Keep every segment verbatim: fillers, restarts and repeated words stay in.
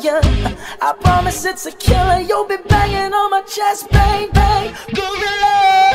you. I promise it's a killer. You'll be banging on my chest, bang, bang, gorilla.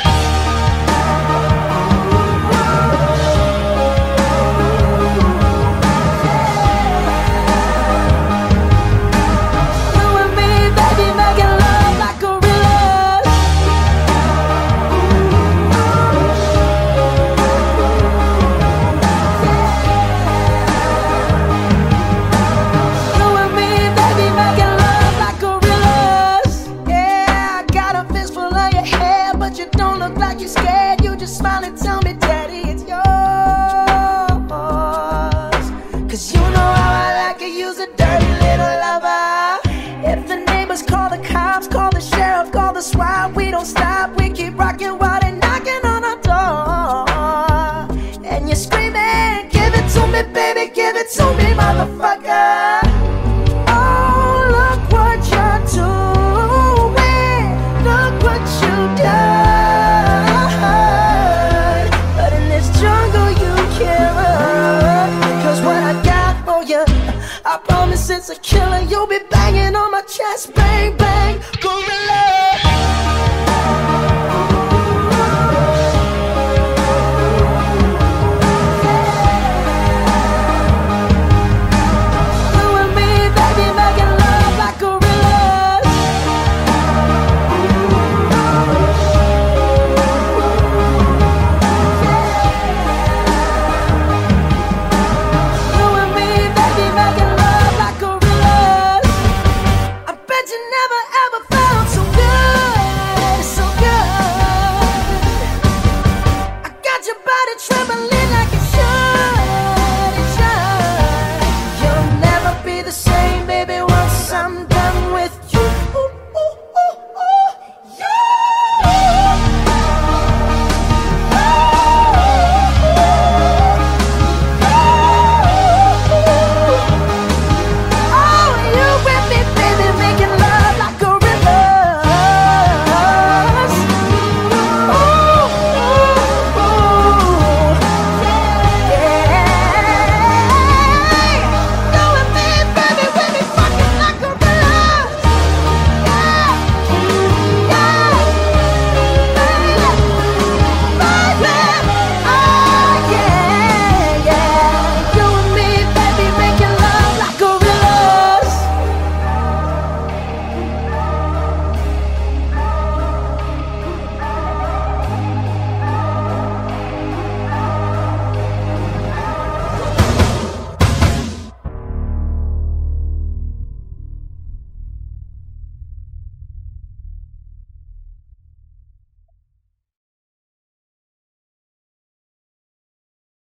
Like you're scared, you just smile and tell me, daddy, it's yours. Cause you know how I like to use a dirty little lover. If the neighbors call the cops, call the sheriff, call the SWAT, we don't stop, we keep rocking while they're knocking on our door. And you're screaming, give it to me, baby, give it to me, motherfucker. Oh, look what you're doing, look what you done. I promise it's a killer. You'll be banging on my chest, bang, bang, gorilla.